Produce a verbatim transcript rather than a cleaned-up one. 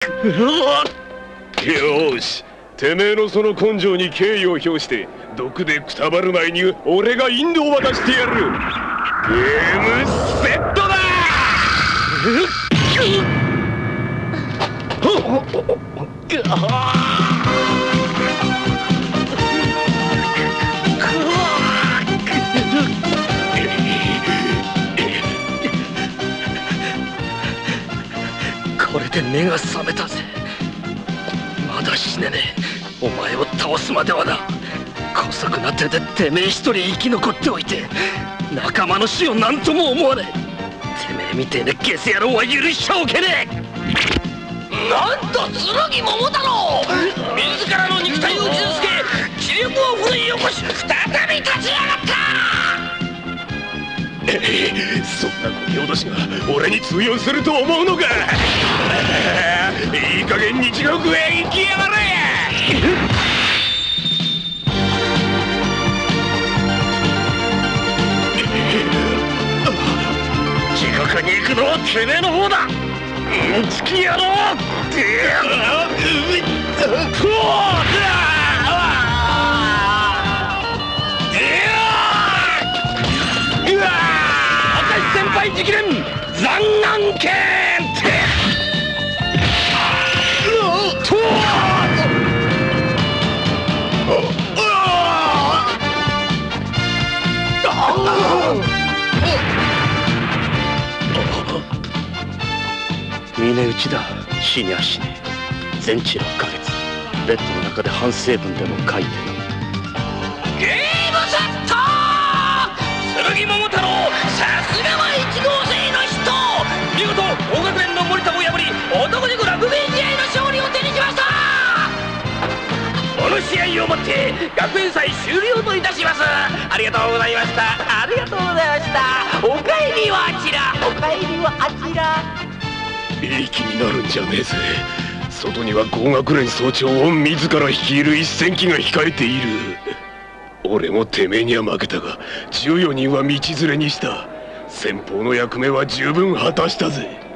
よし、てめえのその根性に敬意を表して毒でくたばる前に俺が引導を渡してやる。ゲームセットだ。 これで目が覚めたぜ。まだ死ねねえ。お前を倒すまではな。姑息な手でてめえ一人生き残っておいて仲間の死を何とも思わねえ。てめえみてえなゲス野郎は許しちゃおけねえ。 なんと剣桃太郎、自らの肉体を傷つけ気力を奮い起こし再び立ち上がった。 そんなこけ脅しが俺に通用すると思うのか。いい加減に地獄へ行きやがれ。 地獄に行くのはてめえの方だ。つきやろう。先輩直伝残眼剣って峰打ちだ。死にゃしねえ。全治ろっかげつベッドの中で反省文でも書いてな。 ゲームセット。剣桃太郎、さすがは一号生の人。見事同学年の森田を破り男塾ラグビー試合の勝利を手にしました。この試合をもって学園祭終了といたします。ありがとうございました。ありがとうございました。おかえりはあちら、おかえりはあちら。 いい気になるんじゃねえぜ。外には高学連総長を自ら率いる一戦機が控えている。俺もてめえには負けたがじゅうよにんは道連れにした。先方の役目は十分果たしたぜ。